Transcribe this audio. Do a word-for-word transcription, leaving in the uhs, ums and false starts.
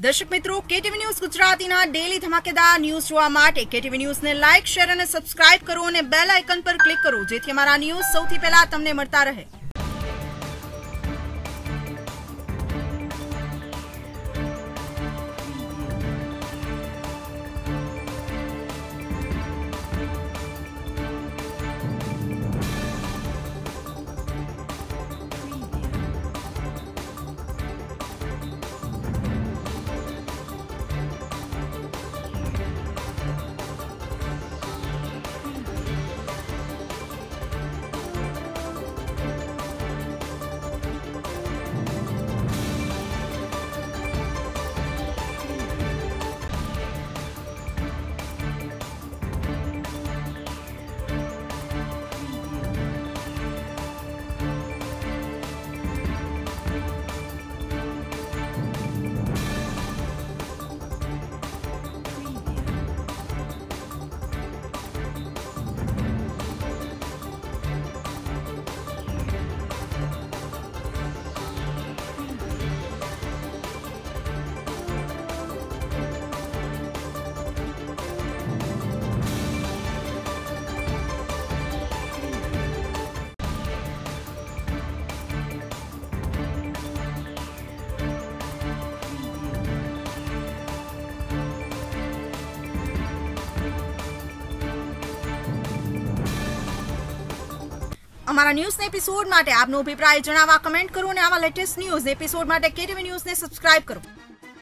દર્શક મિત્રો, KTV news ગુજરાતીના ડેલી ધમાકેદાર ન્યૂઝ જોવા માટે કેટીવી ન્યૂઝને લાઇક, શેર અને સબસ્ક્રાઇબ કરો અને બેલ આઇકન પર ક્લિક કરો, જેથી અમારા ન્યૂઝ સૌથી પહેલા તમને મળતા રહે। અમારા ન્યૂઝના એપિસોડ માટે આપનો અભિપ્રાય જણાવવા કમેન્ટ કરો અને આવા લેટેસ્ટ ન્યૂઝ એપિસોડ માટે કેટીવી ન્યૂઝને સબસ્ક્રાઇબ કરો।